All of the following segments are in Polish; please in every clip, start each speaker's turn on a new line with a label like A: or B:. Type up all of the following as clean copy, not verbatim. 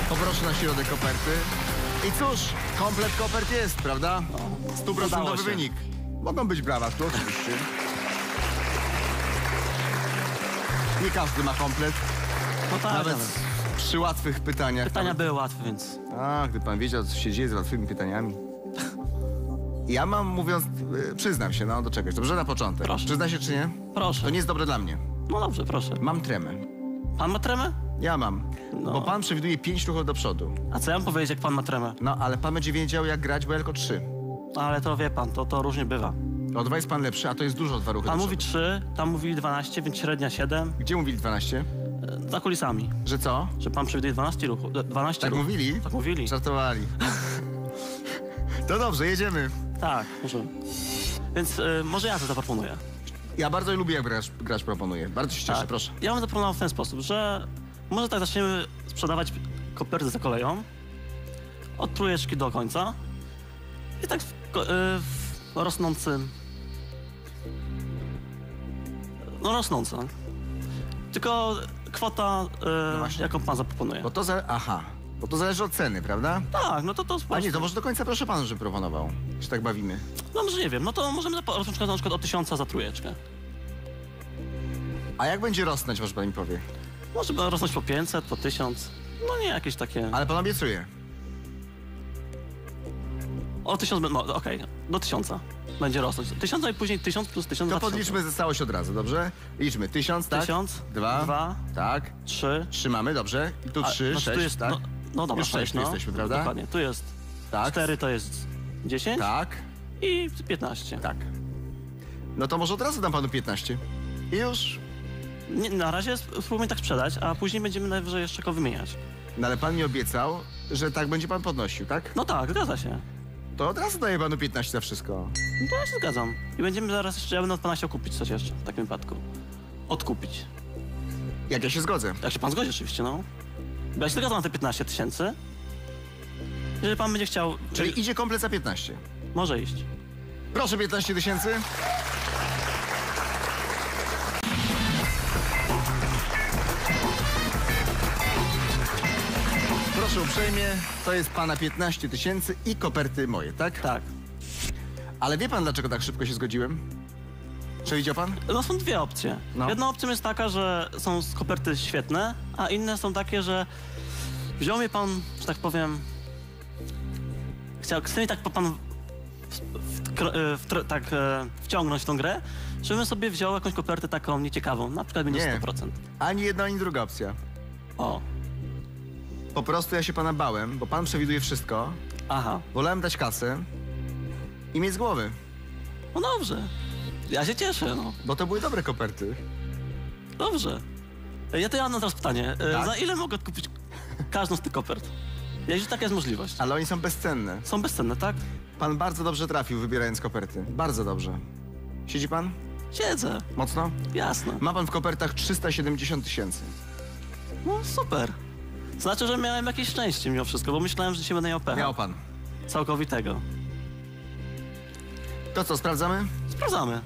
A: Poproszę na środek koperty. I cóż, komplet kopert jest, prawda?
B: No,
A: 100% wynik. Mogą być brawa, tu oczywiście. Nie każdy ma komplet.
B: No tak,
A: Nawet
B: ale
A: przy łatwych pytaniach.
B: pytania były łatwe, więc...
A: A, gdy pan wiedział, co się dzieje z łatwymi pytaniami. Ja mam, mówiąc, przyznam się, no do czegoś. Dobrze, na początek.
B: Proszę.
A: Przyzna się, czy nie?
B: Proszę.
A: To nie jest dobre dla mnie.
B: No dobrze, proszę.
A: Mam tremę.
B: Pan ma tremę?
A: Ja mam.
B: No.
A: Bo pan przewiduje 5 ruchów do przodu.
B: A co ja mam powiedzieć, jak pan ma tremę?
A: No, ale pan będzie wiedział, jak grać, bo ja tylko 3.
B: No, ale to wie pan, to różnie bywa.
A: O 2 jest pan lepszy, a to jest dużo 2 ruchy
B: Pan
A: do
B: mówi
A: przodu.
B: 3, tam mówili 12, więc średnia 7.
A: Gdzie mówili 12?
B: Za kulisami.
A: Że co?
B: Że pan przewiduje 12 ruchów. 12
A: Tak
B: ruchów.
A: mówili?
B: Tak mówili.
A: Żartowali. To dobrze, jedziemy.
B: Tak, może. Więc może ja to zaproponuję.
A: Ja bardzo lubię, jak gracz proponuje. Bardzo się cieszę,
B: Tak.
A: proszę.
B: Ja bym zaproponował w ten sposób, że może tak zaczniemy sprzedawać koperty za koleją. Od trójeczki do końca. I tak w rosnącym... No rosnąca. Tylko kwota,
A: właśnie.
B: jaką pan zaproponuje.
A: Bo to Aha. Bo to zależy od ceny, prawda?
B: Tak, no to
A: A nie, to może do końca proszę pan, żeby proponował. Się tak bawimy.
B: No może nie wiem, no to możemy rozpocząć na przykład od 1000 za trójeczkę.
A: A jak będzie rosnąć, może pan mi powie?
B: Może by rosnąć po 500, po 1000. No nie jakieś takie...
A: Ale pan obiecuje.
B: O 1000, no okej, do 1000 będzie rosnąć. 1000 i później 1000 plus 1000,
A: To
B: 2000.
A: podliczmy za całość od razu, dobrze? Liczmy. 1000, tak?
B: 1000,
A: 2,
B: 2,
A: tak.
B: 3.
A: Trzymamy, dobrze. I tu 3,
B: Znaczy
A: 6,
B: tu jest,
A: tak?
B: no dobra,
A: Już 6
B: no.
A: jesteśmy, prawda?
B: Dokładnie, tu jest
A: Tak.
B: 4 to jest 10
A: Tak,
B: i 15.
A: tak. No to może od razu dam panu 15. I już.
B: Nie, na razie spróbujmy tak sprzedać, a później będziemy najwyżej jeszcze go wymieniać.
A: No ale pan mi obiecał, że tak będzie pan podnosił, tak?
B: No tak, zgadza się.
A: To od razu daję panu 15 za wszystko.
B: No to ja się zgadzam. I będziemy zaraz jeszcze, ja będę od pana chciał kupić coś jeszcze w takim wypadku. Odkupić.
A: Jak ja się zgodzę.
B: Jak się pan zgodzi oczywiście, no. Bo ja się zgadzam na te 15 000. Jeżeli pan będzie chciał...
A: Czyli idzie komplet za 15.
B: Może iść.
A: Proszę 15 000. Proszę uprzejmie, to jest pana 15 000 i koperty moje, tak?
B: Tak.
A: Ale wie pan, dlaczego tak szybko się zgodziłem? Przewidział pan?
B: No są dwie opcje.
A: No.
B: Jedna opcja jest taka, że są koperty świetne, a inne są takie, że wziął mnie pan, że tak powiem, chce mi tak pan wciągnąć w tą grę, żebym sobie wziął jakąś kopertę taką nieciekawą, na przykład będzie
A: Nie.
B: 100%.
A: Ani jedna, ani druga opcja.
B: O,
A: Po prostu ja się pana bałem, bo pan przewiduje wszystko.
B: aha,
A: Wolałem dać kasę i mieć z głowy,
B: no dobrze. Ja się cieszę, no.
A: bo to były dobre koperty.
B: Dobrze. Ja mam teraz pytanie.
A: Tak?
B: Za ile mogę odkupić każdą z tych kopert? Jeśli taka jest możliwość.
A: Ale oni są bezcenne.
B: Są bezcenne, tak?
A: Pan bardzo dobrze trafił, wybierając koperty. Bardzo dobrze. Siedzi pan?
B: Siedzę,
A: Mocno?
B: jasne.
A: Ma pan w kopertach 370 000.
B: No super. Znaczy, że miałem jakieś szczęście mimo wszystko, bo myślałem, że dzisiaj będę miał pecha.
A: Miał pan.
B: Całkowitego.
A: To co, sprawdzamy?
B: Sprawdzamy.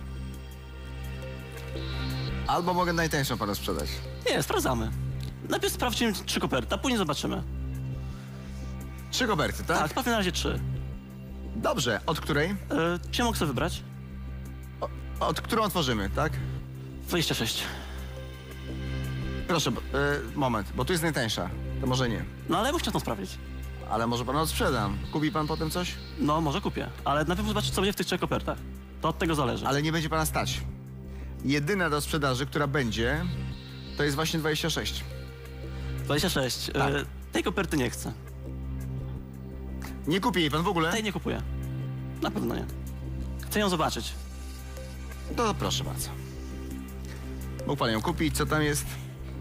A: Albo mogę najtańszą panu sprzedać.
B: Nie, sprawdzamy. Najpierw sprawdźmy 3 koperty, a później zobaczymy.
A: 3 koperty, tak?
B: Tak, sprawdźmy na razie 3.
A: Dobrze, od której?
B: Gdzie mogę sobie wybrać?
A: Od którą otworzymy, tak?
B: 26.
A: Proszę, moment, bo tu jest najtańsza. To może nie.
B: No ale ja bym chciał to sprawdzić.
A: Ale może panu odsprzedam. Kupi pan potem coś?
B: No, może kupię. Ale najpierw zobaczyć, co będzie w tych 3 kopertach. To od tego zależy.
A: Ale nie będzie pana stać. Jedyna do sprzedaży, która będzie, to jest właśnie 26.
B: 26.
A: Tak.
B: Tej koperty nie chcę.
A: Nie kupi jej pan w ogóle?
B: Tej nie kupuję. Na pewno nie. Chcę ją zobaczyć.
A: To proszę bardzo. Mógł pan ją kupić, co tam jest?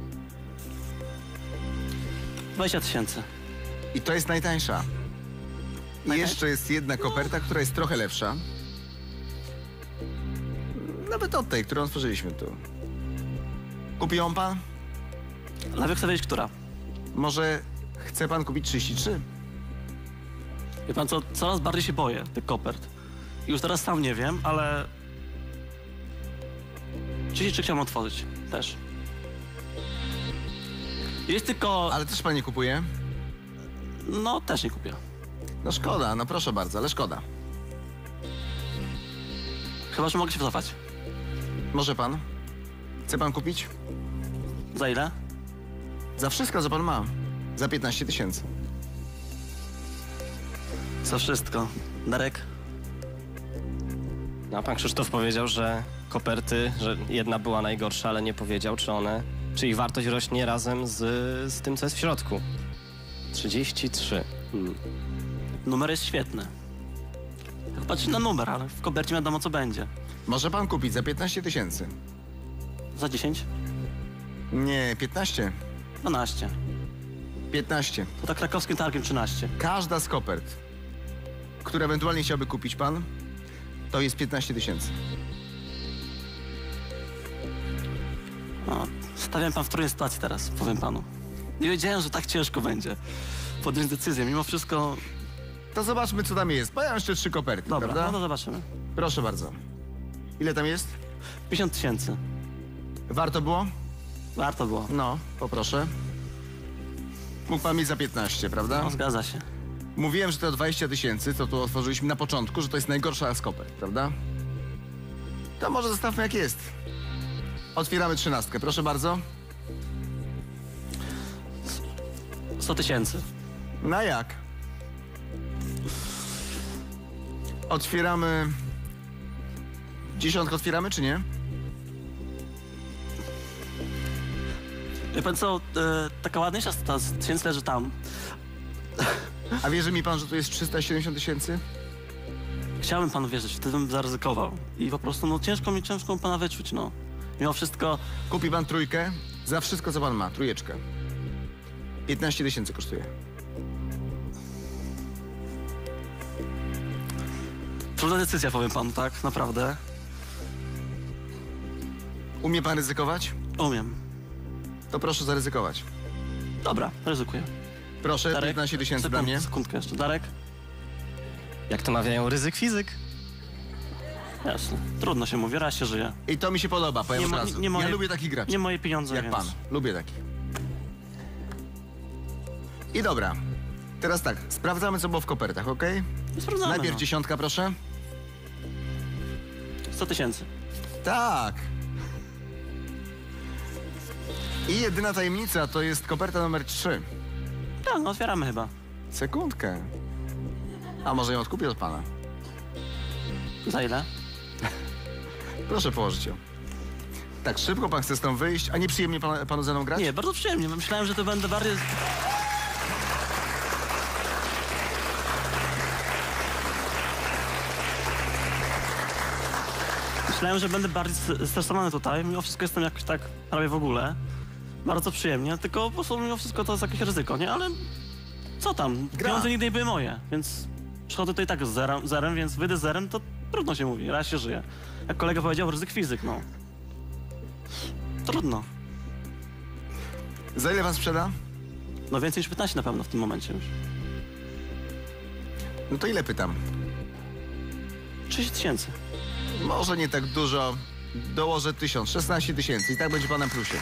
B: 20 000.
A: I to jest najtańsza. I
B: Najtańsza?
A: jeszcze jest jedna koperta, która jest trochę lepsza. Nawet od tej, którą otworzyliśmy tu. Kupi ją pan?
B: Nawet chcę wiedzieć, która.
A: Może chce pan kupić 33?
B: Wie pan co, coraz bardziej się boję tych kopert. I już teraz sam nie wiem, ale... 33 chciałem otworzyć. Też. Jest tylko...
A: Ale też pan nie kupuje?
B: No, też nie kupię.
A: No szkoda, no proszę bardzo, ale szkoda.
B: Chyba, że mogę się wycofać.
A: Może pan? Chce pan kupić?
B: Za ile?
A: Za wszystko, co pan ma. Za 15 000.
B: Za wszystko. Darek?
C: No, a pan Krzysztof powiedział, że koperty, że jedna była najgorsza, ale nie powiedział, czy ich wartość rośnie razem z tym, co jest w środku. 33.
B: Numer jest świetny. Jak patrzeć na numer, ale w kopercie wiadomo, co będzie.
A: Może pan kupić za 15 000.
B: Za 10?
A: Nie, 15.
B: 12.
A: 15.
B: To tak krakowskim targiem 13.
A: Każda z kopert, które ewentualnie chciałby kupić pan, to jest 15 000.
B: No, stawiam pan w trudnej sytuacji teraz, powiem panu. Nie wiedziałem, że tak ciężko będzie podjąć decyzję. Mimo wszystko...
A: To zobaczmy, co tam jest. Bo ja mam jeszcze 3 koperty,
B: Dobra,
A: prawda?
B: no to zobaczymy.
A: Proszę bardzo. Ile tam jest?
B: 50 000.
A: Warto było?
B: Warto było.
A: No, poproszę. Mógł pan mieć za 15, prawda?
B: No, zgadza się.
A: Mówiłem, że to 20 000, to tu otworzyliśmy na początku, że to jest najgorsza z kopert, prawda? To może zostawmy jak jest. Otwieramy 13, proszę bardzo.
B: 100 000.
A: Na jak? Otwieramy... 10 otwieramy, czy nie?
B: Wie pan co, taka ładniejsza 100 000 leży tam.
A: A wierzy mi pan, że tu jest 370 000?
B: Chciałbym panu wierzyć, wtedy bym zaryzykował. I po prostu, no ciężko pana wyczuć, no. Mimo wszystko,
A: Kupi pan trójkę za wszystko, co pan ma. Trójeczkę. 15 000 kosztuje.
B: trudna decyzja, powiem panu, tak? Naprawdę.
A: Umie pan ryzykować?
B: Umiem.
A: To proszę zaryzykować.
B: Dobra, ryzykuję.
A: Proszę, 15 000 dla mnie.
B: Sekundkę jeszcze. Darek?
C: Jak to mawiają, ryzyk fizyk.
B: Jasne. Trudno się mówi, raz się żyje.
A: I to mi się podoba, powiem od razu. Ja lubię takich graczy.
B: Nie moje pieniądze,
A: Jak
B: więc...
A: pan. Lubię takich. I dobra. Teraz tak, sprawdzamy, co było w kopertach, ok?
B: Sprawdzamy,
A: Najpierw
B: no.
A: 10, proszę.
B: 100 000.
A: Tak. I jedyna tajemnica to jest koperta numer 3.
B: Tak, no otwieramy chyba.
A: Sekundkę. A może ją odkupię od pana?
B: Za ile?
A: Proszę położyć ją. Tak szybko pan chce stąd wyjść, a nie przyjemnie panu ze mną grać?
B: Nie, bardzo przyjemnie. Myślałem, że to będę bardziej... Myślałem, że będę bardziej stresowany tutaj. Mimo wszystko jestem jakoś tak prawie w ogóle. Bardzo przyjemnie, tylko po prostu mimo wszystko to jest jakieś ryzyko, nie? Ale co tam?
A: Gra.
B: Pieniądze nigdy nie były moje, więc przychodzę tutaj tak z zerem, więc wyjdę z zerem, to trudno się mówi, raz się żyje. Jak kolega powiedział, ryzyk fizyk, no. Trudno.
A: Za ile pan sprzeda?
B: No więcej niż 15 na pewno w tym momencie już.
A: No to ile pytam?
B: 30 000.
A: Może nie tak dużo. Dołożę 1000, 16 000 i tak będzie pan na plusie.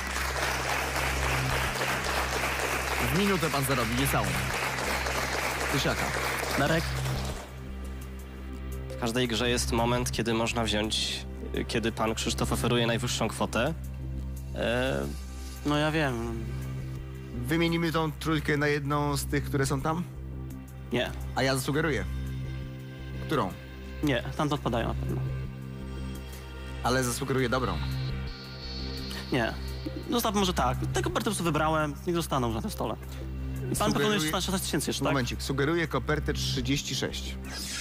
A: W minutę pan zarobi, nie całą. Tysiaka.
B: Darek?
C: W każdej grze jest moment, kiedy można wziąć, kiedy pan Krzysztof oferuje najwyższą kwotę.
B: No ja wiem.
A: Wymienimy tą trójkę na jedną z tych, które są tam?
B: Nie.
A: A ja zasugeruję. Którą?
B: Nie, tam to odpadają na pewno.
A: Ale zasugeruję dobrą.
B: Nie. Zostaw może tak. Te koperty po prostu wybrałem, niech zostaną na tym stole. I pan proponuje 16 000 jeszcze, tak?
A: Momencik, sugeruję kopertę 36.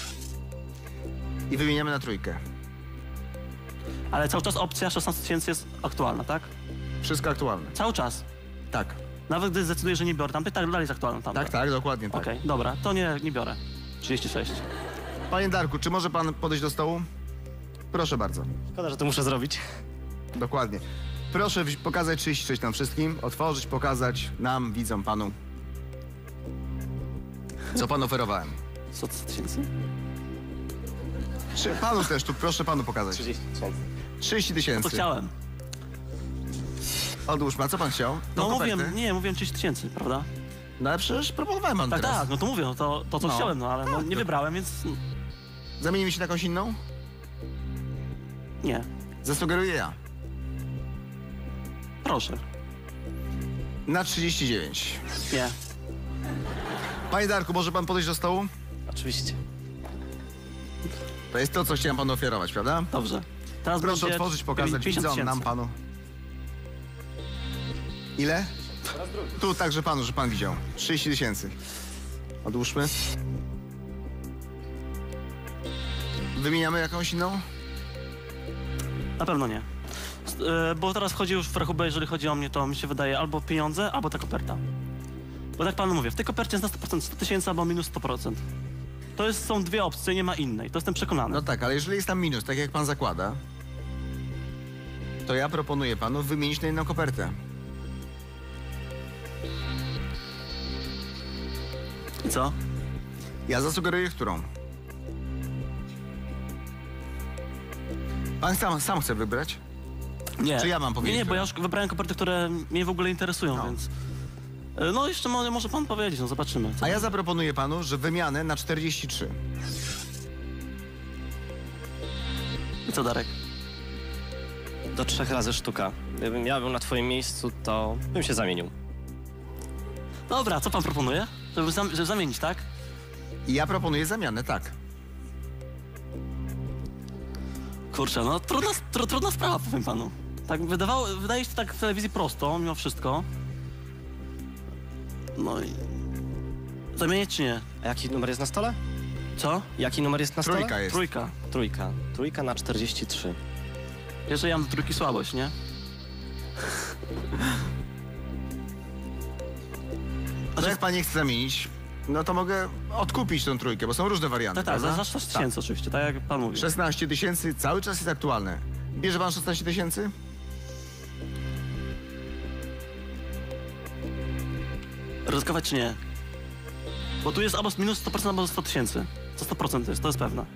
A: I wymieniamy na trójkę.
B: Ale cały czas opcja 16 000 jest aktualna, tak?
A: Wszystko aktualne.
B: Cały czas.
A: Tak.
B: Nawet gdy zdecyduję, że nie biorę tamtej, tak dalej jest aktualna tamta.
A: Tak, tak, dokładnie tak.
B: Okej, dobra, to nie biorę. 36.
A: Panie Darku, czy może pan podejść do stołu? Proszę bardzo.
C: Szkoda, że to muszę zrobić.
A: Dokładnie. Proszę pokazać 36 nam wszystkim, otworzyć, pokazać nam, widzom, panu. Co pan oferowałem?
B: 100 000?
A: Czy panu też tu, proszę panu pokazać.
C: 30 000.
A: 30
B: To
A: 000.
B: chciałem.
A: Odłóżmy, a co pan chciał? Tą
B: No
A: kopertę?
B: mówiłem 30 000, prawda?
A: No ale przecież proponowałem panu
B: Tak,
A: teraz.
B: tak, no to mówię, no to co
A: No.
B: chciałem, no ale no, nie wybrałem, więc
A: Zamienimy się na jakąś inną?
B: nie.
A: Zasugeruję ja.
B: Proszę.
A: Na 39.
B: Nie.
A: Panie Darku, może pan podejść do stołu?
C: Oczywiście.
A: To jest to, co chciałem panu ofiarować, prawda?
B: Dobrze. Teraz
A: Proszę
B: będzie
A: otworzyć, pokazać
B: 50
A: widzom, nam,
B: 000.
A: panu. Ile? Tu także panu, że pan widział. 30 000. Odłóżmy. Wymieniamy jakąś inną?
B: Na pewno nie. Bo teraz wchodzi już w rachubę, jeżeli chodzi o mnie, to mi się wydaje albo pieniądze, albo ta koperta. Bo tak panu mówię, w tej kopercie jest na 100% 100 000 albo minus 100%. Są dwie opcje, nie ma innej. To jestem przekonany.
A: No tak, ale jeżeli jest tam minus, tak jak pan zakłada, to ja proponuję panu wymienić na inną kopertę.
B: I co?
A: Ja zasugeruję, którą. Pan sam chce wybrać?
B: Nie.
A: Czy ja mam powiedzieć,
B: Nie, bo
A: które?
B: ja już wybrałem koperty, które mnie w ogóle interesują,
A: No.
B: więc... No jeszcze może pan powiedzieć, no zobaczymy.
A: A ja zaproponuję panu, że wymianę na 43.
B: I co, Darek?
C: Do 3 razy sztuka. Gdybym ja był na twoim miejscu, to bym się zamienił.
B: Dobra, co pan proponuje? Żeby zamienić, tak?
A: I ja proponuję zamianę, tak.
B: Kurczę, no trudna sprawa, powiem panu. Tak wydaje się tak w telewizji prosto, mimo wszystko. No i... Zamienić czy nie?
C: A jaki numer jest na stole?
B: Co?
C: Jaki numer jest na stole?
A: Trójka jest.
B: Trójka.
C: Trójka na 43.
B: Jeżeli ja mam do trójki słabość, nie?
A: No jak pan nie chce zamienić, no to mogę odkupić tą trójkę, bo są różne warianty,
B: Tak,
A: prawda?
B: za 16 tysięcy oczywiście, tak jak pan mówi.
A: 16 000 cały czas jest aktualne. Bierze pan 16 000?
B: Ryzykować czy nie? Bo tu jest albo minus 100%, albo 100 tysięcy. To 100% jest, to jest pewne.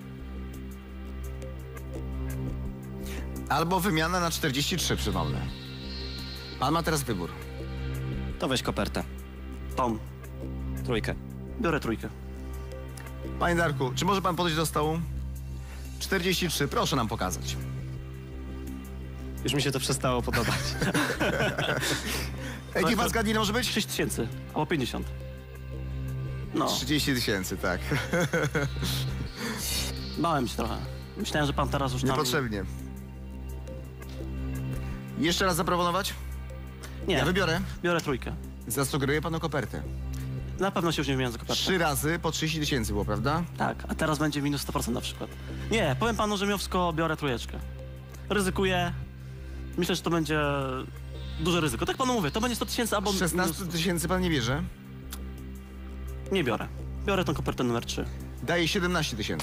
A: Albo wymiana na 43, przypomnę. Pan ma teraz wybór.
C: To weź kopertę.
B: Tom,
C: Trójkę.
B: biorę trójkę.
A: Panie Darku, czy może pan podejść do stołu? 43, proszę nam pokazać.
C: Już mi się to przestało podobać.
A: Jaki pan zgadnie, ile może być?
B: 6 tysięcy, albo 50. No,
A: 30 000, tak.
B: bałem się trochę. Myślałem, że pan teraz już tam...
A: Niepotrzebnie. Jeszcze raz zaproponować?
B: Nie,
A: Ja wybiorę.
B: biorę trójkę.
A: Zasugeruję panu kopertę.
B: Na pewno się już nie wymieniam za kopertę.
A: 3 razy po 30 000 było, prawda?
B: Tak, a teraz będzie minus 100% na przykład. Nie, powiem panu, że mimo wszystko biorę trójeczkę. Ryzykuję. Myślę, że to będzie duże ryzyko. Tak panu mówię, to będzie 100 tysięcy albo...
A: 16 000 pan nie bierze?
B: Nie biorę. Biorę tą kopertę numer 3.
A: Daje 17 000.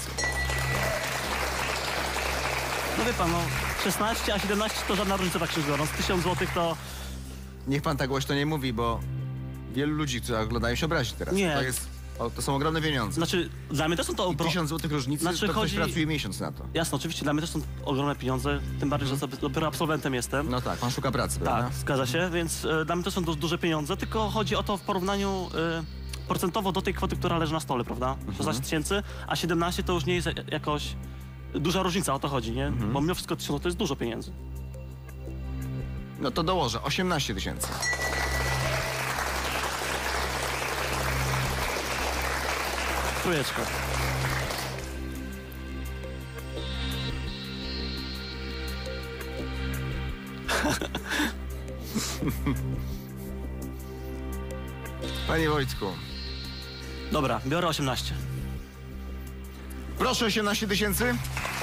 B: No wie pan, no 16, a 17 to żadna różnica tak się biorąc. 1000 zł to...
A: Niech pan tak głośno nie mówi, bo wielu ludzi, którzy oglądają, się obrazi teraz.
B: Nie.
A: To są ogromne pieniądze.
B: Znaczy, dla mnie też są to...
A: I 1000 zł różnicy,
B: Znaczy,
A: to
B: chodzi-
A: ktoś pracuje miesiąc na to.
B: Jasne, oczywiście, dla mnie też są ogromne pieniądze, tym bardziej, że sobie dopiero absolwentem jestem.
A: No tak, pan szuka pracy, prawda?
B: Tak, zgadza się, więc dla mnie to są duże pieniądze, tylko chodzi o to w porównaniu procentowo do tej kwoty, która leży na stole, prawda? 16 tysięcy, a 17 to już nie jest jakoś duża różnica, o to chodzi, nie? Bo mimo wszystko 1000 to jest dużo pieniędzy.
A: No to dołożę, 18 000.
B: Trójeczka.
A: Panie Wojtku,
B: Dobra, biorę 18.
A: proszę 18 000.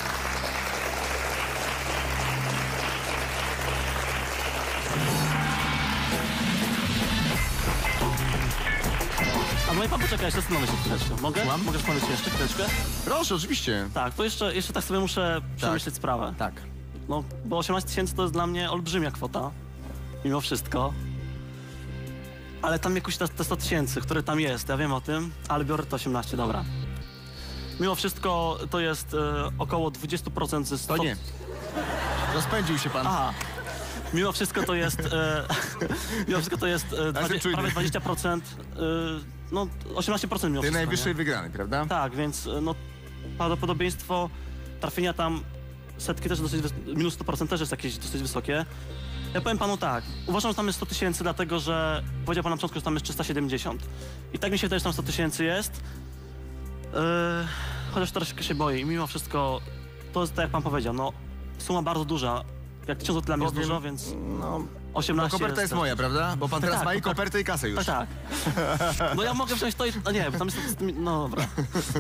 B: A może pan poczekać, zastanowię się chwileczkę. Mogę?
A: Słucham?
B: Mogę zastanowić się jeszcze chwileczkę?
A: Proszę, oczywiście.
B: Tak, to jeszcze tak sobie muszę przemyśleć sprawę.
A: Tak.
B: No, bo 18 tysięcy to jest dla mnie olbrzymia kwota, mimo wszystko. Ale tam jakoś te 100 tysięcy, które tam jest, ja wiem o tym, ale biorę to 18, dobra. Mimo wszystko to jest około 20% ze 100...
A: To nie. Rozpędził się pan.
B: Aha. mimo wszystko to jest, mimo wszystko to jest
A: jestem czujny.
B: prawie 20%, no 18% mimo
A: Tej
B: wszystko,
A: najwyższej
B: nie?
A: wygranej, prawda?
B: Tak, więc no prawdopodobieństwo trafienia tam setki też dosyć, minus 100% też jest jakieś dosyć wysokie. Ja powiem panu tak, uważam, że tam jest 100 tysięcy, dlatego że powiedział pan na początku, że tam jest 370. I tak mi się wydaje, że tam 100 tysięcy jest. Chociaż troszkę się boję i mimo wszystko, to jest tak jak pan powiedział, no suma bardzo duża. Jak 1000 dla mnie jest
A: Powiem,
B: dużo, więc
A: No,
B: 18
A: bo koperta jest moja, prawda? Bo pan
B: Tak,
A: teraz
B: tak,
A: ma i
B: koperta-
A: kopertę i kasę już.
B: Tak, tak. No ja mogę wziąć to i... No nie, bo tam jest... No dobra.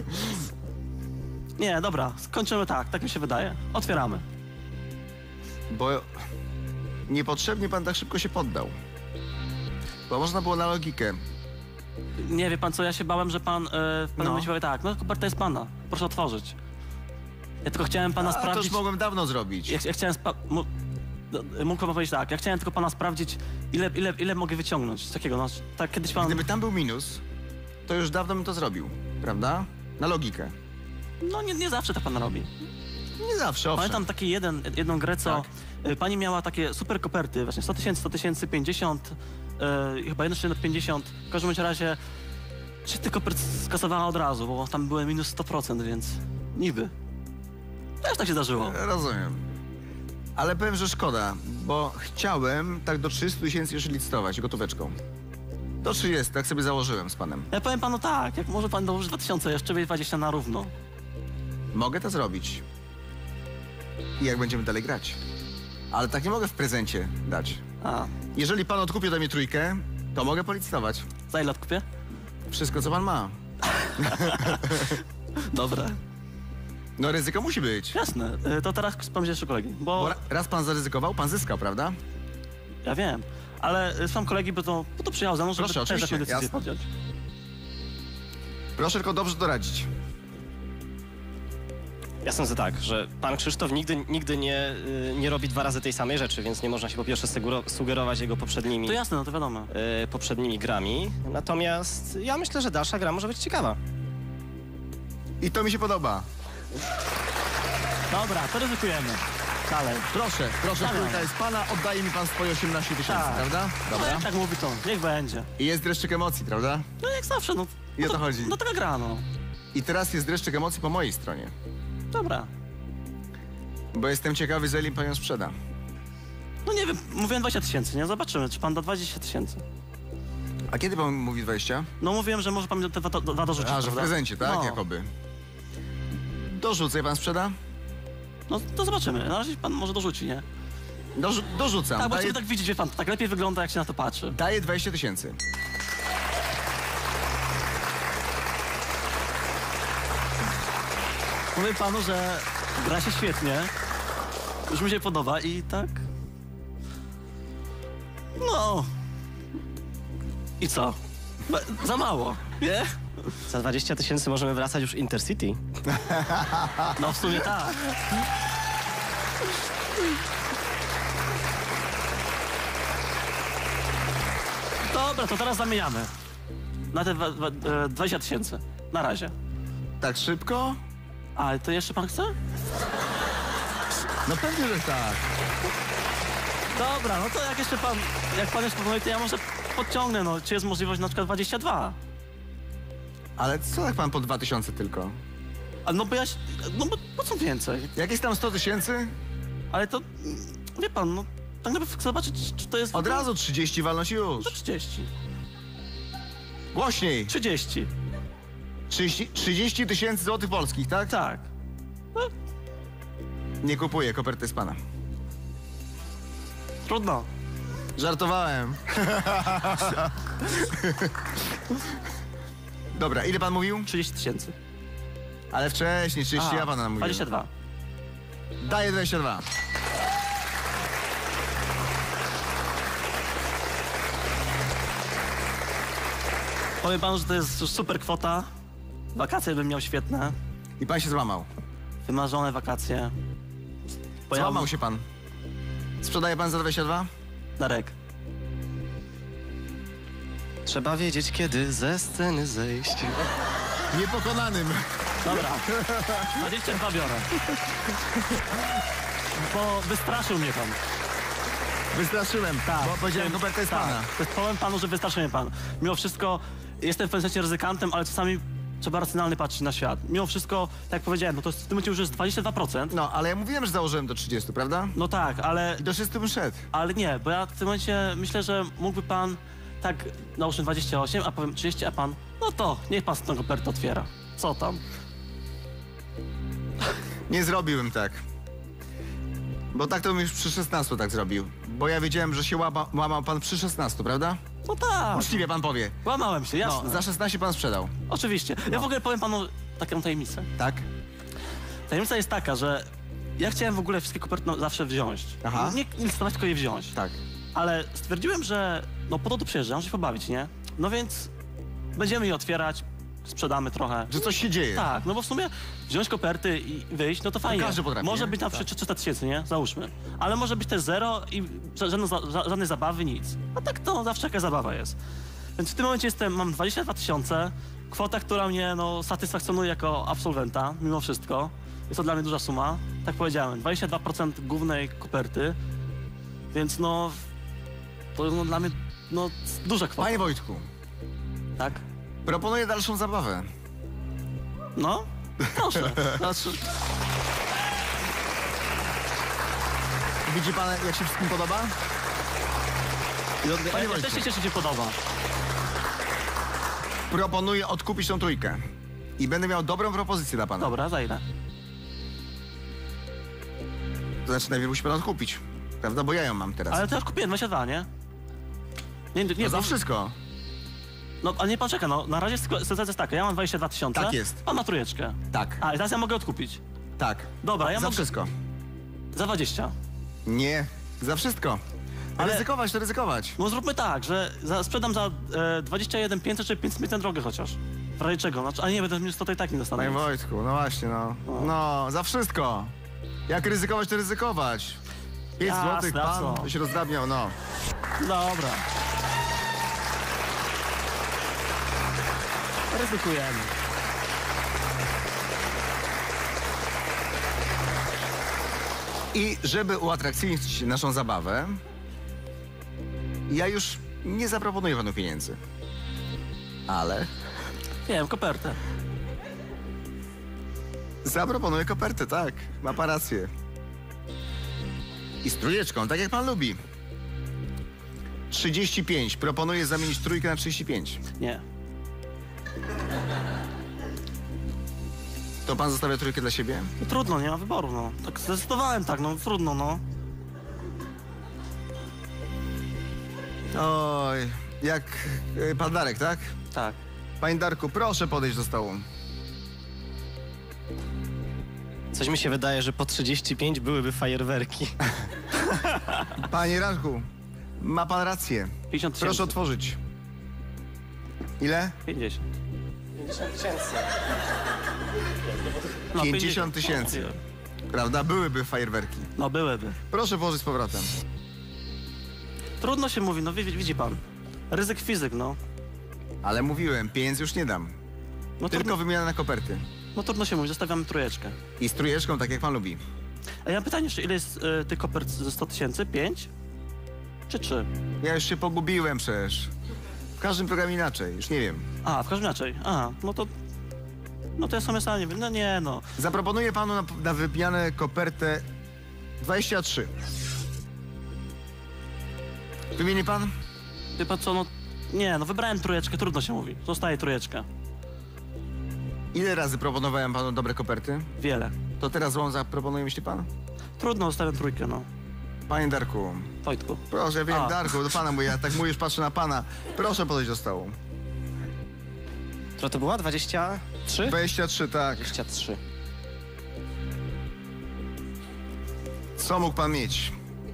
B: Nie, dobra, skończymy tak mi się wydaje. Otwieramy.
A: Bo niepotrzebnie pan tak szybko się poddał. Bo można było na logikę.
B: Nie, wie pan co, ja się bałem, że pan w pewnym
A: No.
B: momencie powie tak, no koperta jest pana, proszę otworzyć. Ja tylko chciałem pana
A: A to już
B: sprawdzić...
A: mogłem dawno zrobić.
B: Ja chciałem... Mógł pan powiedzieć tak, ja chciałem tylko pana sprawdzić, ile mogę wyciągnąć z takiego, no tak kiedyś pan...
A: Gdyby tam był minus, to już dawno bym to zrobił, prawda? Na logikę.
B: No nie zawsze tak pan robi.
A: Nie zawsze, owszem.
B: Pamiętam taki jedną grę, co pani miała takie super koperty, właśnie 100 tysięcy, 100 tysięcy, 50, chyba jeszcze nad 50. W każdym bądź razie 3 tych kopert skasowała od razu, bo tam były minus 100%, więc niby. Też tak się zdarzyło.
A: Rozumiem. Ale powiem, że szkoda, bo chciałem tak do 300 tysięcy jeszcze licytować gotóweczką. Do 30, tak sobie założyłem z panem.
B: Ja powiem panu tak, jak może pan dołożyć 2000, jeszcze będzie 20 na równo.
A: Mogę to zrobić. I jak będziemy dalej grać. Ale tak nie mogę w prezencie dać.
B: A,
A: Jeżeli pan odkupi ode mnie trójkę, to mogę policytować.
B: za ile odkupię?
A: Wszystko, co pan ma.
B: Dobra.
A: No ryzyko musi być.
B: Jasne, to teraz sprawdzę jeszcze kolegi, bo
A: Bo raz pan zaryzykował, pan zyskał, prawda?
B: ja wiem, ale sam kolegi by to przyjechał za mną, żeby
A: Proszę,
B: też
A: oczywiście,
B: taką decyzję
A: jasne.
B: podjąć.
A: Proszę tylko dobrze doradzić.
C: Ja sądzę tak, że pan Krzysztof nigdy nie robi 2 razy tej samej rzeczy, więc nie można się po pierwsze sugerować jego poprzednimi,
B: To jasne, no to wiadomo.
C: poprzednimi grami. Natomiast ja myślę, że dalsza gra może być ciekawa.
A: I to mi się podoba.
B: Dobra, to ryzykujemy. Dalej.
A: Proszę,
B: Dawaj.
A: trójka jest pana, oddaje mi pan swoje 18 tysięcy,
B: Tak.
A: prawda?
B: No
A: Dobra.
B: jak tak mówi to, niech będzie.
A: I jest dreszczyk emocji, prawda?
B: No jak zawsze, no.
A: I o to chodzi.
B: No taka gra, no.
A: I teraz jest dreszczyk emocji po mojej stronie.
B: Dobra.
A: Bo jestem ciekawy, za ile pan ją sprzeda.
B: No nie wiem, mówiłem 20 tysięcy, nie? Zobaczymy, czy pan da 20 tysięcy.
A: A kiedy pan mówi 20?
B: No mówiłem, że może pan mi te dwa dorzucić,
A: A, że w
B: prawda?
A: prezencie, tak?
B: No.
A: Jakoby. Dorzucę, pan sprzeda?
B: No to zobaczymy, na razie pan może dorzuci, nie?
A: Dorzucam.
B: Tak, bo
A: Daję,
B: chcemy tak widzieć, wie pan, tak lepiej wygląda, jak się na to patrzy.
A: daję 20 tysięcy.
B: Mówię panu, że gra się świetnie. Już mi się podoba i tak... No... I co? Za mało, nie?
C: Za 20 tysięcy możemy wracać już Intercity.
B: No w sumie tak. Dobra, to teraz zamieniamy. Na te 20 tysięcy. Na razie.
A: Tak szybko?
B: A, to jeszcze pan chce?
A: No pewnie, że tak.
B: Dobra, no to jak pan jeszcze powie, to ja może podciągnę, no. Czy jest możliwość na przykład 22?
A: Ale co tak pan po 2000 tylko?
B: A no bo no bo po co więcej?
A: Jak jest tam 100 tysięcy?
B: Ale to, wie pan, no, tak naprawdę chcę zobaczyć, czy to jest...
A: Od razu 30 walność już.
B: To 30.
A: Głośniej.
B: 30.
A: 30 tysięcy złotych polskich, tak?
B: Tak.
A: Nie kupuję, koperty z pana.
B: Trudno.
A: Żartowałem. Dobra, ile pan mówił?
B: 30 tysięcy.
A: Ale wcześniej, 30 ja pana mówiłem.
B: 22.
A: Daję 22.
B: Powiem panu, że to jest super kwota. Wakacje bym miał świetne.
A: I pan się złamał.
B: Wymarzone wakacje.
A: Złamał się pan. Sprzedaje pan za 22?
B: Darek.
C: Trzeba wiedzieć, kiedy ze sceny zejść.
A: Niepokonanym.
B: Dobra. 22 biorę. Bo wystraszył mnie pan.
A: Wystraszyłem, bo powiedziałem, koperta jest pana.
B: Powiem panu, że wystraszyłem pan. Mimo wszystko jestem w pewnym sensie ryzykantem, ale czasami trzeba racjonalnie patrzeć na świat. Mimo wszystko, tak jak powiedziałem, no to w tym momencie już jest 22%.
A: No, ale ja mówiłem, że założyłem do 30, prawda?
B: No tak, ale...
A: I do 30 bym szedł.
B: Ale nie, bo ja w tym momencie myślę, że mógłby pan tak, nałóżmy 28, a powiem 30, a pan, no to niech pan tę kopertę otwiera. Co tam?
A: Nie zrobiłbym tak. Bo tak to bym już przy 16 tak zrobił. Bo ja wiedziałem, że się łamał pan przy 16, prawda?
B: No tak,
A: Uczciwie pan powie.
B: łamałem się, jasne.
A: No, za 16 pan sprzedał.
B: Oczywiście. Ja w ogóle powiem panu taką tajemnicę.
A: Tak?
B: Tajemnica jest taka, że ja chciałem w ogóle wszystkie koperty zawsze wziąć.
A: Aha.
B: Nie listować, tylko je wziąć.
A: Tak.
B: Ale stwierdziłem, że no po to tu przyjeżdżam, się pobawić, nie? No więc będziemy je otwierać, sprzedamy trochę.
A: Że coś się dzieje.
B: Tak, no bo w sumie wziąć koperty i wyjść, no to fajnie.
A: każdy potrafi,
B: może
A: nie?
B: być na przykład 300 tysięcy, nie? Załóżmy. Ale może być też zero i żadnej zabawy, nic. A tak to zawsze jaka zabawa jest. Więc w tym momencie mam 22 tysiące, kwota, która mnie no, satysfakcjonuje jako absolwenta, mimo wszystko. Jest to dla mnie duża suma. Tak powiedziałem, 22% głównej koperty, więc no, to jest no, dla mnie no, duża kwota.
A: Panie Wojtku,
B: Tak?
A: proponuję dalszą zabawę.
B: No, proszę. Znaczy,
A: Widzi pan, jak się wszystkim podoba? Panie
B: ja
A: Wojtku,
B: też się cieszę, że ci podoba.
A: proponuję odkupić tą trójkę. I będę miał dobrą propozycję dla pana.
B: Dobra, za ile?
A: To znaczy, najpierw musi pan odkupić. Prawda? Bo ja ją mam teraz.
B: Ale to już kupiłem 22, nie? Nie,
A: No za
B: bo-
A: wszystko.
B: No, ale nie pan czeka, no. Na razie sytuacja jest taka, ja mam 22 tysiące.
A: Tak jest.
B: Pan ma trójeczkę.
A: Tak,
B: A, i teraz ja mogę odkupić.
A: tak.
B: Dobra, ja
A: Za
B: mogę...
A: wszystko.
B: Za 20.
A: Nie, za wszystko.
B: Ale-
A: Ryzykować to ryzykować.
B: No zróbmy tak, że sprzedam za 21 500, czy 500 na drogę chociaż. W razie czego? Znaczy, a nie, będę minus to i tak nie dostanę.
A: Panie
B: nic.
A: Wojtku, no właśnie, no. No, za wszystko. Jak ryzykować, to ryzykować. 5
B: Jasne,
A: złotych
B: a
A: pan
B: co?
A: by się rozdrabniał, no.
B: Dobra. Ryzykujemy.
A: I żeby uatrakcyjnić naszą zabawę, ja już nie zaproponuję panu pieniędzy. Ale
B: Wiem, kopertę.
A: zaproponuję kopertę, tak. Ma pan rację. I z trójeczką, tak jak pan lubi. 35. Proponuję zamienić trójkę na 35.
B: Nie.
A: To pan zostawia trójkę dla siebie?
B: No, trudno, nie ma wyboru, no. Tak zdecydowałem tak, no trudno, no.
A: Oj, jak pan Darek, tak?
B: Tak.
A: Panie Darku, proszę podejść do stołu.
C: Coś mi się wydaje, że po 35 byłyby fajerwerki.
A: Panie Darku, ma pan rację.
B: 50 tysięcy.
A: Proszę otworzyć. Ile?
B: 50.
C: 50 tysięcy.
B: No,
A: 50 tysięcy. Prawda? Byłyby fajerwerki.
B: No, byłyby.
A: Proszę włożyć z powrotem.
B: Trudno się mówi, no widzi pan. Ryzyk fizyk, no.
A: Ale mówiłem, pieniędzy już nie dam.
B: No
A: Tylko
B: trudno,
A: wymiana na koperty.
B: no trudno się mówi, zostawiamy trójeczkę.
A: I z trójeczką, tak jak pan lubi.
B: A ja mam pytanie jeszcze, ile jest tych kopert ze 100 tysięcy? 5? Czy 3?
A: Ja już się pogubiłem przecież. W każdym programie inaczej, już nie wiem.
B: A, w każdym inaczej. A, no to... No to ja sobie sam nie wiem, no nie, no.
A: Zaproponuję panu na wymianę kopertę 23. Wymieni pan?
B: Wie pan co, no... Nie, no wybrałem trójeczkę, trudno się mówi. Zostaje trójeczka.
A: Ile razy proponowałem panu dobre koperty?
B: Wiele.
A: To teraz złą zaproponuję, myśli pan?
B: Trudno, zostawiam trójkę, no.
A: Panie Darku,
B: Wojtku.
A: proszę, wiem,
B: A.
A: Darku, do pana, bo ja tak mówię, już patrzę na pana. Proszę podejść do stołu.
C: Która to była? 23?
A: 23, tak.
C: 23.
A: Co mógł pan mieć?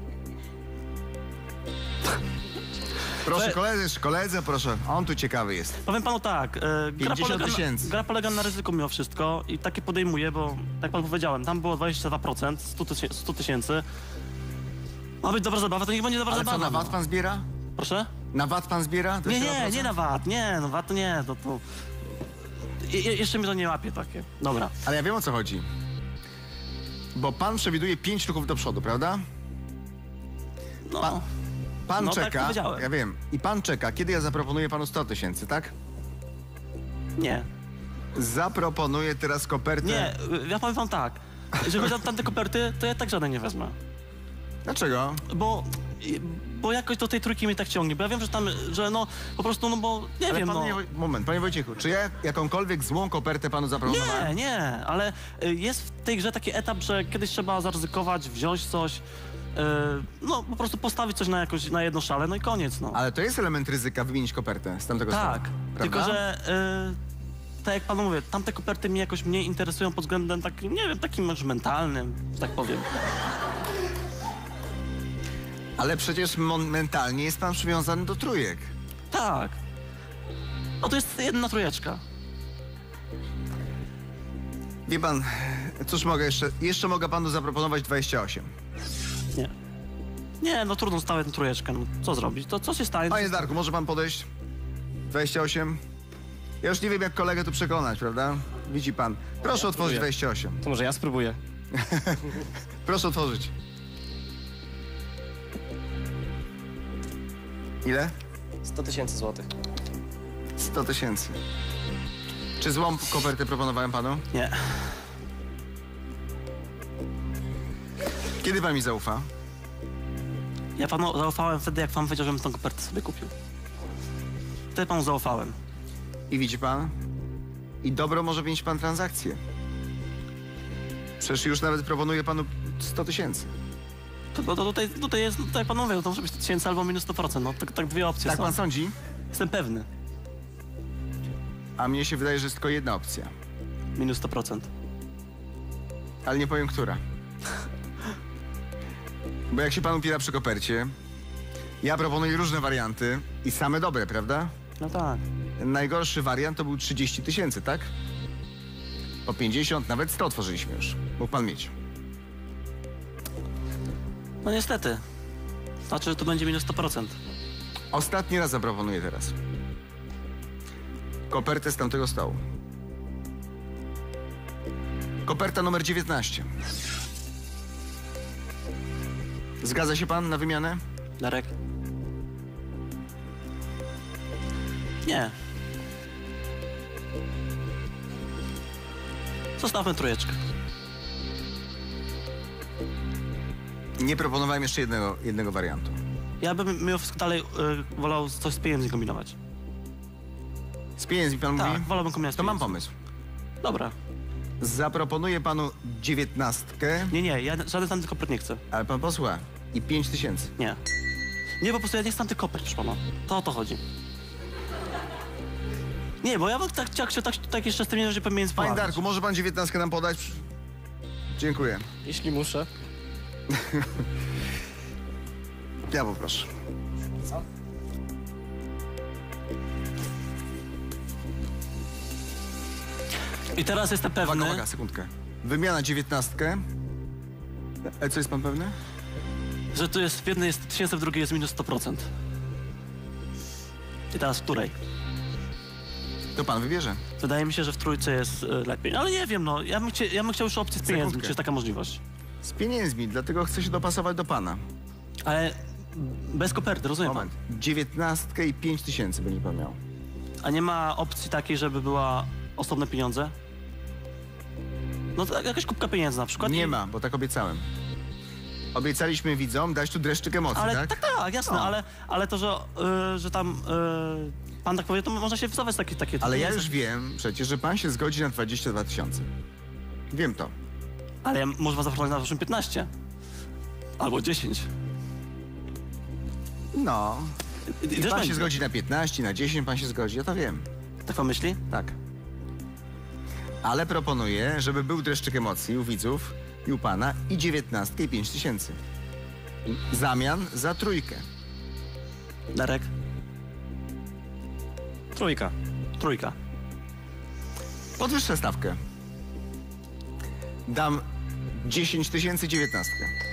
A: Proszę, koledze, proszę. On tu ciekawy jest.
B: Powiem panu tak,
A: 50 tysięcy.
B: gra polega na ryzyku mimo wszystko i takie podejmuję, bo tak pan powiedziałem, tam było 22%, 100 tysięcy. Ma być dobra zabawa, to niech będzie dobra
A: Ale co,
B: zabawa.
A: na VAT
B: no.
A: pan zbiera?
B: Proszę?
A: Na VAT pan zbiera?
B: Nie,
A: 22%?
B: nie na VAT, nie, no VAT to nie, to... Jeszcze mi to nie łapie takie. Dobra.
A: Ale ja wiem, o co chodzi. Bo pan przewiduje 5 ruchów do przodu, prawda?
B: No,
A: Pan
B: No, tak
A: czeka,
B: powiedziałem.
A: ja wiem, i pan czeka, kiedy ja zaproponuję panu 100 tysięcy, tak?
B: nie.
A: Zaproponuję teraz kopertę.
B: Nie, ja powiem wam tak. Jeżeli chodzi o tamte koperty, to ja tak żadnej nie wezmę.
A: Dlaczego?
B: Bo jakoś do tej trójki mnie tak ciągnie, bo ja wiem, że tam, że no, po prostu, no bo, nie
A: Ale
B: wiem,
A: pan
B: no.
A: Moment, panie Wojciechu, czy ja jakąkolwiek złą kopertę panu zaproponowałem?
B: Nie, ale jest w tej grze taki etap, że kiedyś trzeba zaryzykować, wziąć coś, no po prostu postawić coś na jedno szale, no i koniec, no.
A: Ale to jest element ryzyka wymienić kopertę z tamtego
B: Tak,
A: stołu,
B: tylko
A: prawda?
B: że, tak jak panu mówię, tamte koperty mnie jakoś mniej interesują pod względem takim, nie wiem, takim już mentalnym, że tak powiem.
A: Ale przecież mentalnie jest pan przywiązany do trójek.
B: Tak. No to jest jedna trójeczka.
A: Wie pan, cóż mogę jeszcze mogę panu zaproponować 28.
B: Nie. Nie, no trudno stawiać na trójeczkę, no co zrobić? To co się stanie?
A: Panie Darku, może pan podejść? 28? Ja już nie wiem, jak kolegę tu przekonać, prawda? Widzi pan. Proszę otworzyć
C: spróbuję.
A: 28.
C: To może ja spróbuję.
A: Proszę otworzyć. Ile?
C: 100 tysięcy złotych.
A: 100 tysięcy. Czy złą kopertę proponowałem panu?
B: Nie.
A: Kiedy pan mi zaufa?
B: Ja panu zaufałem wtedy, jak pan powiedział, żebym tą kopertę sobie kupił. Wtedy panu zaufałem.
A: I widzi pan? I dobro może mieć pan transakcję. Przecież już nawet proponuję panu 100 tysięcy.
B: To tutaj jest, tak jak pan mówił, to może być 100 tysięcy albo minus 100%, no tak dwie opcje
A: Tak
B: są.
A: pan sądzi?
B: Jestem pewny.
A: A mnie się wydaje, że jest tylko jedna opcja.
B: Minus 100%.
A: Ale nie powiem, która. Bo jak się pan upiera przy kopercie, ja proponuję różne warianty i same dobre, prawda?
B: No tak.
A: Najgorszy wariant to był 30 tysięcy, tak? Po 50, nawet 100 otworzyliśmy już. Mógł pan mieć.
B: No niestety. Znaczy, że to będzie minus 100%.
A: Ostatni raz zaproponuję teraz. Kopertę z tamtego stołu. Koperta numer 19. Zgadza się pan na wymianę?
B: Darek? Nie. Zostawmy trójeczkę.
A: Nie proponowałem jeszcze jednego wariantu.
B: Ja bym mimo wszystko dalej wolał coś z pieniędzmi kombinować.
A: Z pieniędzmi pan
B: Tak,
A: mówi?
B: wolałbym kombinować z
A: To mam
B: pieniędzmi.
A: pomysł.
B: Dobra.
A: Zaproponuję panu 19,
B: Nie, ja żaden tamty kopert nie chcę.
A: ale pan posłucha. I 5 tysięcy.
B: Nie. Nie, po prostu ja nie chcę tamty kopert, proszę pana. To o to chodzi. Nie, bo ja bym tak jeszcze z tym nie pomiędzy
A: Panie
B: poławić.
A: Darku, może pan 19 nam podać? Dziękuję.
C: Jeśli muszę.
A: Ja poproszę.
C: Co?
B: I teraz jestem pewny...
A: Uwaga, sekundkę. Wymiana 19. Co jest pan pewny?
B: że tu jest w jednej jest 1000, w drugiej jest minus 100%. I teraz w której?
A: To pan wybierze.
B: Wydaje mi się, że w trójce jest lepiej. Ale nie wiem, no. Ja bym chciał już opcję z pieniędzmi,
A: Sekundkę.
B: czy jest taka możliwość.
A: Z pieniędzmi, dlatego chcę się dopasować do pana.
B: Ale bez koperty, rozumie pan?
A: Moment. 19 i 5 tysięcy będzie pan miał.
B: A nie ma opcji takiej, żeby była osobne pieniądze? No to jakaś kubka pieniędzy na przykład.
A: Nie ma, bo tak obiecałem. Obiecaliśmy widzom dać tu dreszczyk emocji,
B: Ale
A: tak?
B: tak, jasne,
A: No.
B: ale to, że tam pan tak powie, to można się wycofać takie...
A: Ale
B: nie
A: ja
B: jest
A: już wiem przecież, że pan się zgodzi na 22 tysiące. Wiem to.
B: Ale ja może was zaproponować na proszę 15. Albo 10.
A: No.
B: I
A: I
B: też
A: pan
B: będzie.
A: się zgodzi na 15, na 10 pan się zgodzi, ja to wiem.
B: Tak pan myśli?
A: Tak. Ale proponuję, żeby był dreszczyk emocji u widzów i u pana i 19 i 5 tysięcy. Zamian za trójkę.
B: Darek?
C: Trójka.
B: Trójka.
A: Podwyższę stawkę. Dam 10 tysięcy 19.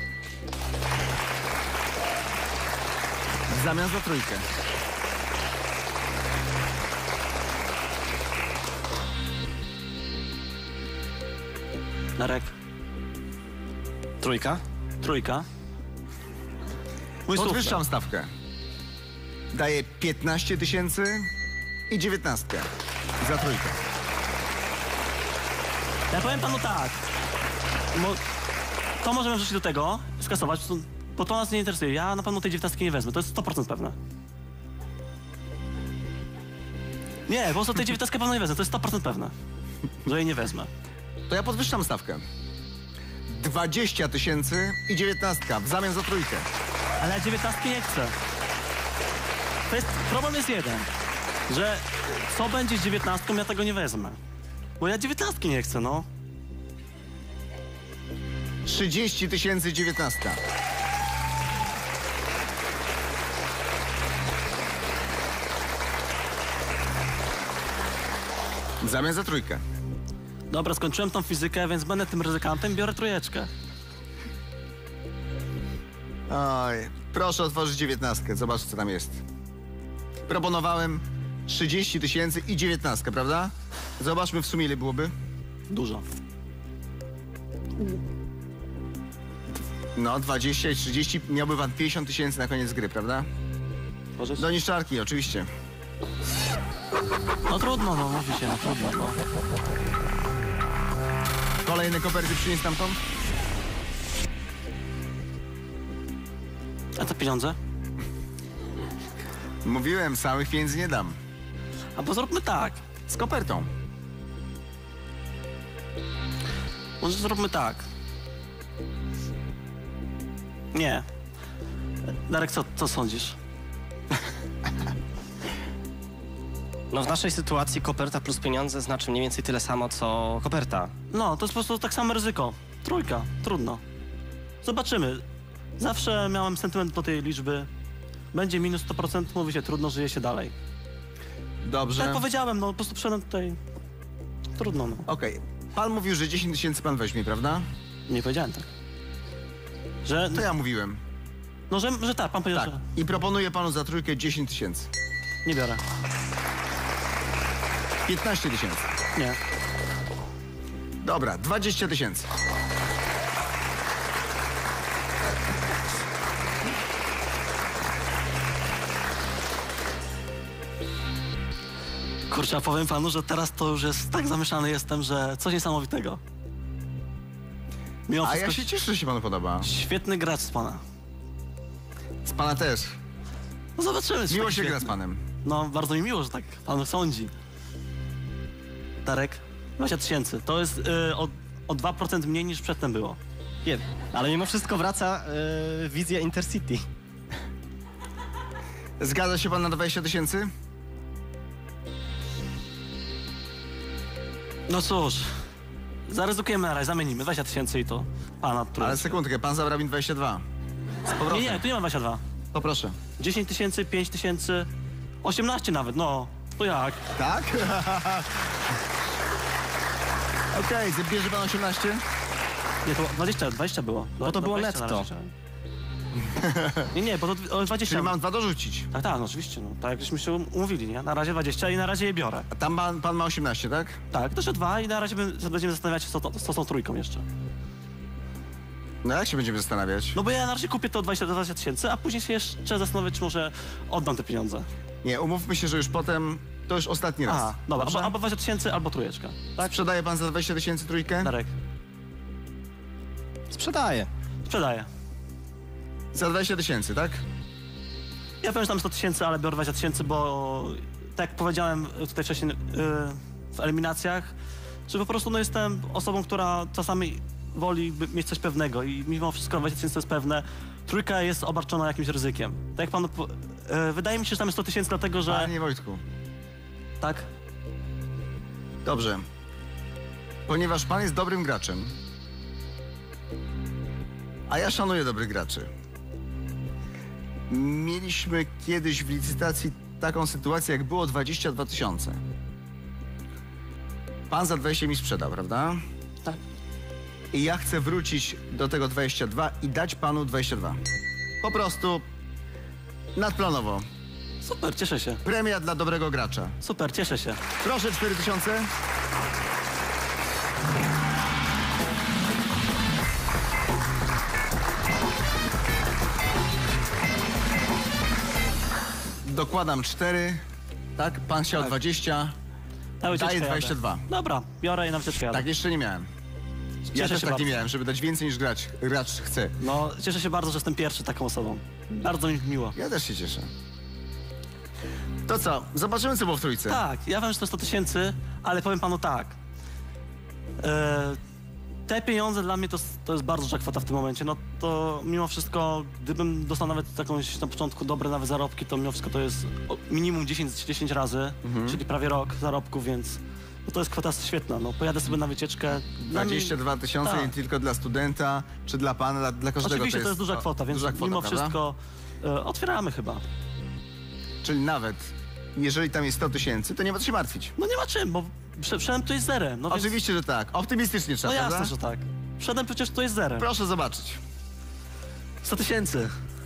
A: W zamian za trójkę.
B: Darek?
C: Trójka.
B: Trójka. Mój
A: Podwyższam stawkę. Daję 15 000 i 19 za trójkę.
B: Ja powiem panu tak. To możemy wrzucić do tego, skasować, bo to nas nie interesuje. Ja na pewno tej 19 nie wezmę, to jest 100% pewne. Nie, po prostu tej 19 pewno nie wezmę, to jest 100% pewne, że jej nie wezmę.
A: To ja podwyższam stawkę. 20 000 i 19 w zamian za trójkę.
B: Ale ja 19 nie chcę. Problem jest jeden, że co będzie z 19, ja tego nie wezmę. Bo ja 19 nie chcę, no.
A: 30 000 19. W zamian za trójkę.
B: Dobra, skończyłem tą fizykę, więc będę tym ryzykantem, biorę trójeczkę.
A: Oj, proszę otworzyć 19, zobacz co tam jest. Proponowałem 30 000 i 19, prawda? Zobaczmy w sumie ile byłoby.
B: Dużo.
A: No, 20 i 30, miałby pan 50 000 na koniec gry, prawda?
B: Możesz?
A: Do niszczarki, oczywiście.
B: No trudno, no mówi się, no trudno, no.
A: Kolejne koperty przynieść stamtąd?
B: A te pieniądze?
A: Mówiłem, samych pieniędzy nie dam.
B: Albo zróbmy tak.
A: Z kopertą.
B: Może zróbmy tak. Nie. Darek, co sądzisz?
C: No w naszej sytuacji koperta plus pieniądze znaczy mniej więcej tyle samo, co koperta.
B: No, to jest po prostu tak samo ryzyko. Trójka, trudno. Zobaczymy. Zawsze miałem sentyment do tej liczby. Będzie minus 100%, mówi się, trudno, żyje się dalej.
A: Dobrze.
B: Tak powiedziałem, no po prostu przyszedłem tutaj. Trudno, no.
A: Okej. Pan mówił, że 10 000 pan weźmie, prawda?
B: Nie powiedziałem tak. Że,
A: To ja mówiłem.
B: no, że tak, pan powiedział,
A: Tak.
B: że
A: I proponuję panu za trójkę 10 000.
B: nie biorę.
A: 15 000.
B: Nie.
A: Dobra, 20 000.
B: Kurczę, a powiem panu, że teraz to już jest tak zamieszany jestem, że coś niesamowitego. Mimo
A: A
B: wszystko
A: ja się cieszę, że się panu podoba.
B: świetny gracz z pana.
A: Z pana też.
B: No zobaczymy. czy
A: Miło
B: taki
A: się gra
B: świetny.
A: z panem.
B: No, bardzo mi miło, że tak pan sądzi. Darek, 20 000. To jest o 2% mniej niż przedtem było.
C: Ale mimo wszystko wraca wizja Intercity.
A: Zgadza się pan na 20 000?
B: No cóż, zaryzykujemy na razie, zamienimy 20 000 i to pana trójkę.
A: Ale sekundkę, pan zabrał mi 22. Z powrotem.
B: Nie, tu nie ma 22.
A: To proszę.
B: 10 000, 5 000, 18 nawet, no. To jak?
A: Tak? Okej, bierze pan 18?
B: Nie, to 20 było.
C: Bo to było
B: 20
C: netto.
B: na razie. Nie, bo to o 20.
A: Czyli mam 2 dorzucić.
B: Tak, no oczywiście, no. Tak jakśmy się umówili, nie? Na razie 20 i na razie je biorę.
A: A tam pan ma 18, tak?
B: Tak, to jeszcze 2 i na razie będziemy zastanawiać się, co z tą trójką jeszcze.
A: No jak się będziemy zastanawiać?
B: No bo ja na razie kupię to 20 000, a później się jeszcze zastanowić, czy może oddam te pieniądze.
A: Nie, umówmy się, że już potem, to już ostatni raz.
B: Aha, dobra,
A: Dobrze?
B: albo 20 000, albo trójeczka. Tak?
A: Sprzedaje pan za 20 000 trójkę?
B: Darek,
C: Sprzedaję.
B: sprzedaję.
A: Za 20 000, tak?
B: Ja powiem, że tam 100 000, ale biorę 20 000, bo tak jak powiedziałem tutaj wcześniej w eliminacjach, że po prostu no, jestem osobą, która czasami woli mieć coś pewnego i mimo wszystko 20 000 jest pewne. Trójka jest obarczona jakimś ryzykiem. Tak jak panu... wydaje mi się, że tam jest 100 000 dlatego, że...
A: Panie Wojtku,
B: Tak?
A: dobrze. Ponieważ pan jest dobrym graczem, a ja szanuję dobrych graczy. Mieliśmy kiedyś w licytacji taką sytuację, jak było 22 000. Pan za 20 mi sprzedał, prawda?
B: Tak.
A: I ja chcę wrócić do tego 22 i dać panu 22. Po prostu nadplanowo.
B: Super, cieszę się.
A: Premia dla dobrego gracza.
B: Super, cieszę się.
A: Proszę 4000. dokładam 4, tak? Pan chciał 20,
B: Na wycieczkę
A: daję
B: jadę.
A: 22.
B: Dobra, biorę i na wycieczkę jadę.
A: Tak jeszcze nie miałem. Ja
B: Cieszę
A: też
B: się
A: tak nie
B: bardzo.
A: miałem, żeby dać więcej niż gracz chce.
B: No, cieszę się bardzo, że jestem pierwszy taką osobą. Bardzo mi miło.
A: Ja też się cieszę. To co? Zobaczymy, co było w trójce.
B: Tak, ja wiem, że to 100 000, ale powiem panu tak. Te pieniądze dla mnie to jest bardzo duża kwota w tym momencie. No to mimo wszystko, gdybym dostał nawet jakąś na początku dobre nawet zarobki, to mimo wszystko to jest minimum 10 razy, czyli prawie rok zarobków, więc no to jest kwota świetna. No, pojadę sobie na wycieczkę. Dla mnie-
A: 22 000
B: tak.
A: nie tylko dla studenta, czy dla pana, dla każdego.
B: Oczywiście to jest duża kwota, więc
A: duża kwota,
B: mimo
A: prawda?
B: wszystko otwieramy chyba.
A: Czyli nawet jeżeli tam jest 100 000, to nie ma co się martwić.
B: No nie ma czym, bo wszedłem tu jest zerem. No więc,
A: Oczywiście, że tak. Optymistycznie trzeba,
B: no jasne,
A: prawda?
B: że tak. Wszedłem przecież tu jest zerem.
A: Proszę zobaczyć.
B: 100 000.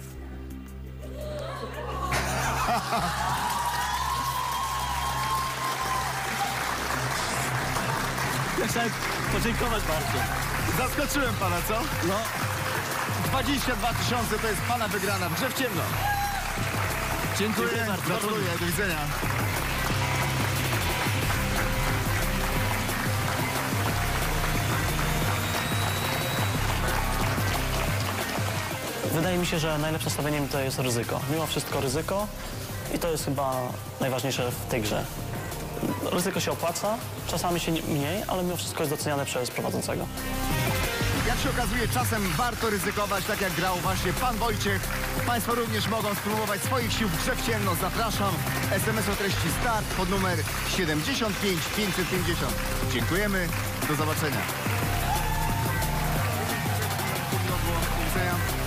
B: Ja chciałem podziękować bardzo.
A: Zaskoczyłem pana, co?
B: No,
A: 22 000 to jest pana wygrana w grze w ciemno. Dziękuję,
B: Dziękuję bardzo.
A: gratuluję, do widzenia.
B: wydaje mi się, że najlepsze stawieniem to jest ryzyko. Mimo wszystko ryzyko i to jest chyba najważniejsze w tej grze. Ryzyko się opłaca, czasami się mniej, ale mimo wszystko jest doceniane przez prowadzącego.
A: Jak się okazuje, czasem warto ryzykować, tak jak grał właśnie pan Wojciech. Państwo również mogą spróbować swoich sił w grze w ciemno. Zapraszam. SMS o treści start pod numer 75 550. Dziękujemy. Do zobaczenia. Do widzenia.